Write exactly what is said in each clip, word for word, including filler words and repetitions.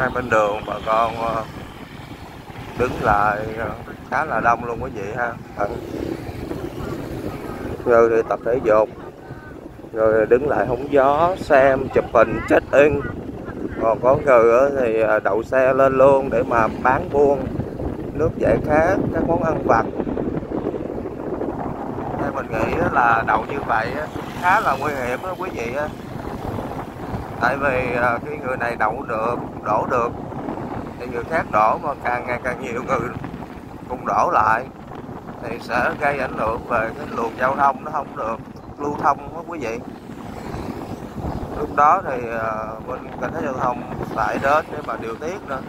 hai bên đường bà con đứng lại khá là đông luôn quý vị ha. Rồi thì tập thể dục, rồi đứng lại hóng gió, xem, chụp hình, check in. Còn có người thì đậu xe lên luôn để mà bán buôn nước giải khát, các món ăn vặt. Nên mình nghĩ là đậu như vậy khá là nguy hiểm đó quý vị. Tại vì khi người này đậu được, đổ được thì người khác đổ, mà càng ngày càng nhiều người cùng đổ lại thì sẽ gây ảnh hưởng về cái luồng giao thông, nó không được lưu thông đó quý vị. Lúc đó thì bên cảnh sát giao thông phải đến để mà điều tiết nữa.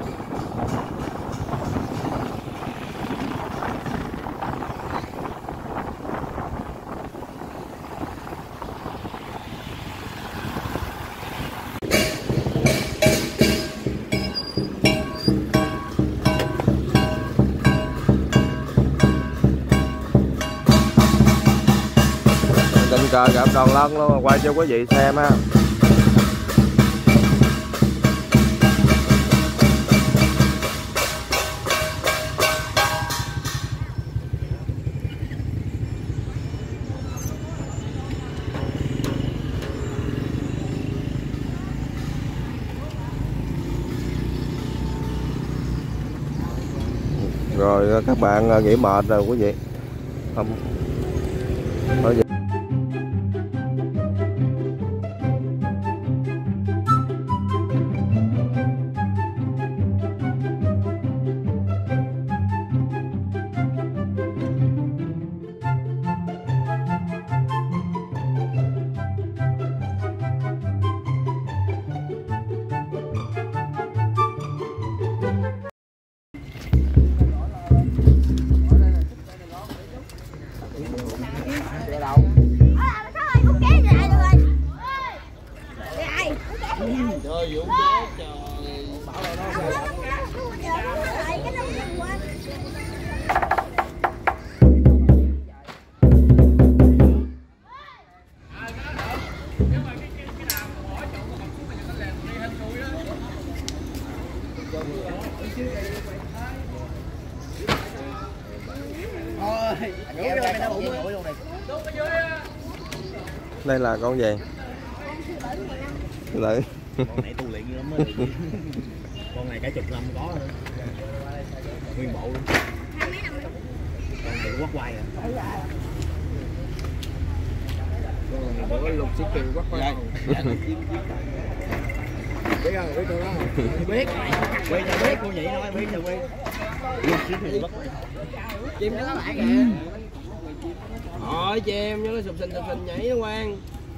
Tình cờ gặp Đoàn Lân luôn, quay cho quý vị xem ha. Rồi các bạn nghỉ mệt rồi quý vị. Không thôi vậy. Đây là con gì? Sư tử. Con này tu luyện lắm á. Con này cả chục năm có nữa. Nguyên bộ luôn. Con này quất quay à. Con này bữa lục xích kiều quất quay. Biết không? Biết tôi đó không? Biết. Quy cho biết, cô nhị nói biết cho Quy. Lục xích kiều quất quay. Chim nó lại kìa. Rồi chim nó sụp sình sụp sình nhảy nó ngoan.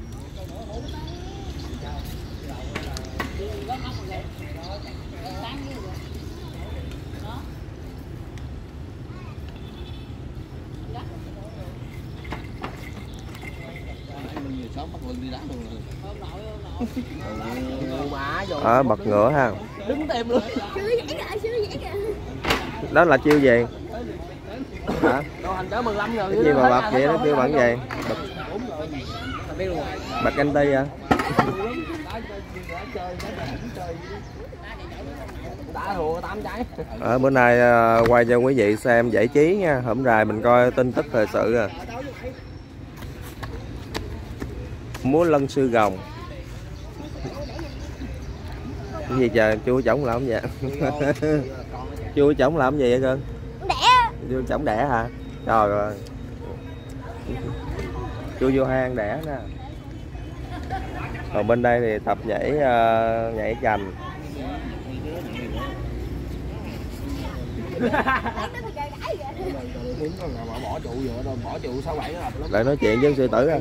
À, bật ngựa ha. Đứng tìm luôn. Đó là chiêu gì? Hả? Đồ hành cỡ mười lăm rồi. Cái gì mà bật vậy đó kêu bằng gì? Bật, bật canh ti à? Ở bữa nay quay cho quý vị xem giải trí nha. Hôm nay mình coi tin tức thời sự à. Múa lân sư rồng. Cái gì trời, chú chồng làm vậy? Chú chồng làm gì vậy cưng? Đẻ. Chú chồng đẻ hả? Trời ơi. Chú vô hang đẻ nè. Còn bên đây thì tập nhảy uh, nhảy cành. Bỏ trụ vừa rồi, bỏ trụ sáu bảy hợp lắm. Lại nói chuyện với sư tử à?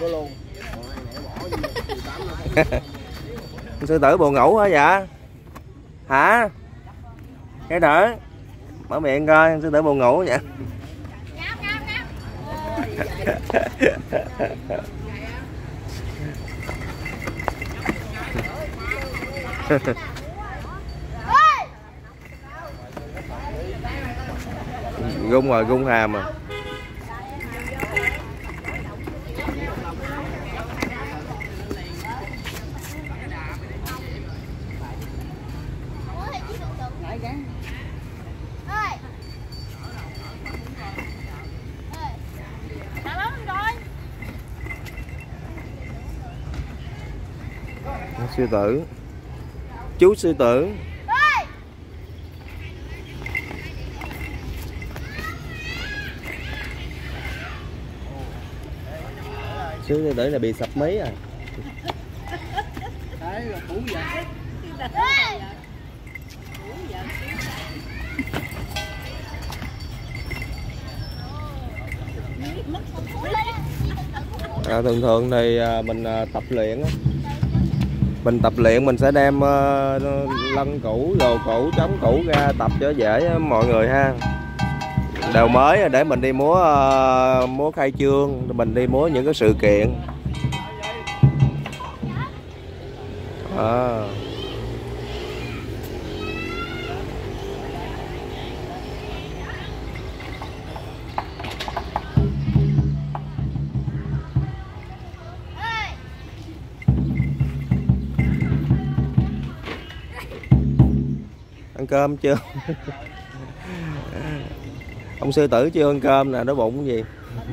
Sư tử buồn ngủ hả dạ? Hả? Cái đỡ. Mở miệng coi, sư tử buồn ngủ vậy. Gung rồi, gung hàm à. Sư tử, chú sư tử. Chú sư tử này bị sập mí à. À, thường thường thì mình tập luyện, mình tập luyện mình sẽ đem lân cũ, đồ cũ, trống cũ ra tập cho dễ mọi người ha. Đều mới để mình đi múa múa khai trương, mình đi múa những cái sự kiện. À. Ăn cơm chưa? Ông sư tử chưa ăn cơm nè, đói bụng cái gì?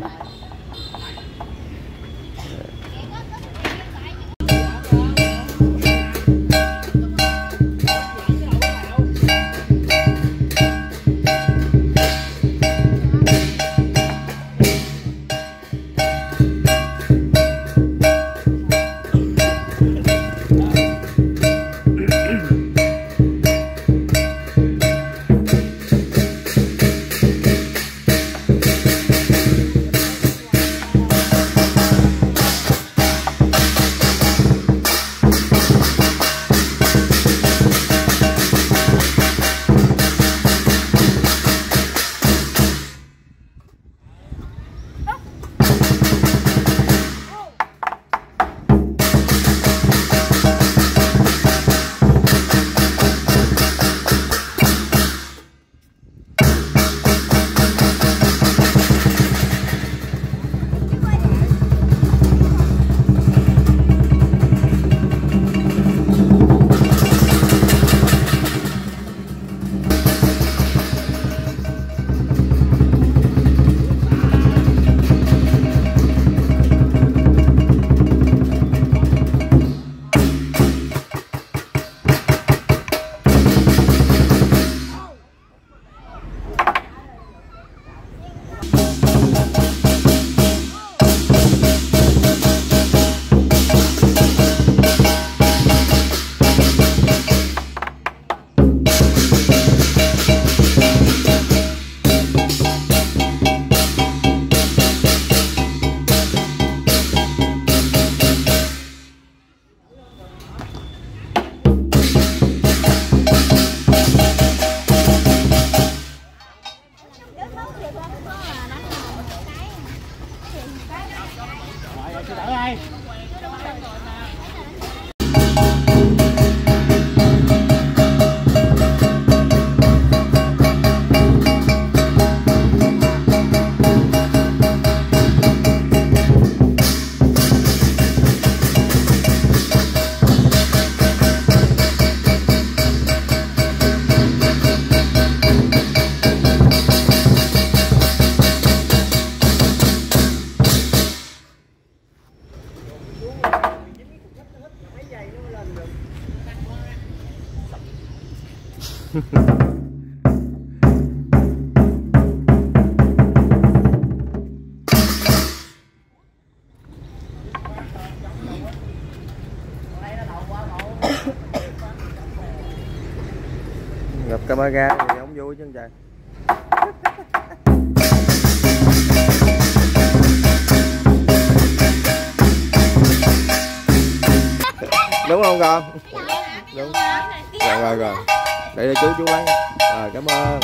Gặp camera thì không vui chứ trời. Đúng không con? Đúng. Rồi rồi rồi. Để cho chú chú lấy. Rồi cảm ơn.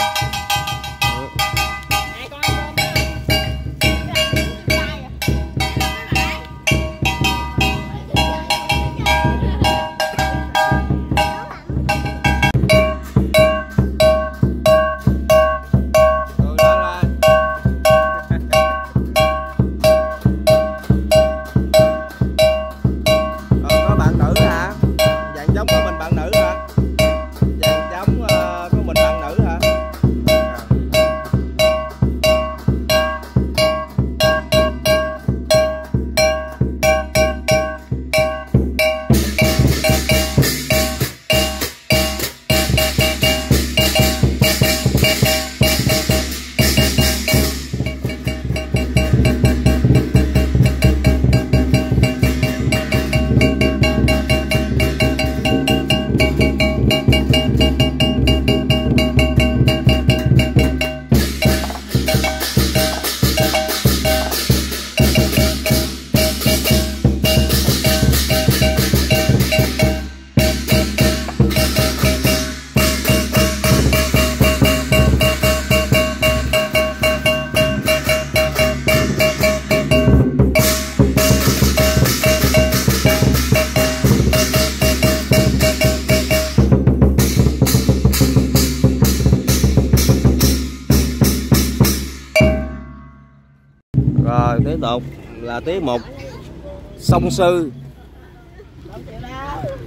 Rồi tiếp tục là tiết mục song sư.